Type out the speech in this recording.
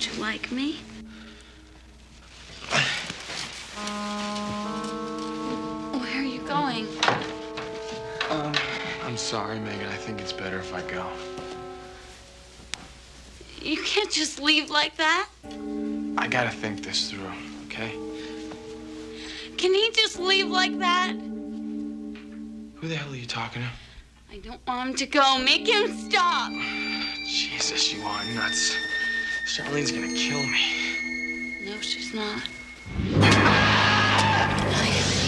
Don't you like me? Where are you going? I'm sorry, Megan. I think it's better if I go. You can't just leave like that. I gotta think this through, okay? Can he just leave like that? Who the hell are you talking to? I don't want him to go. Make him stop. Jesus, you are nuts. Charlene's gonna kill me. No, she's not.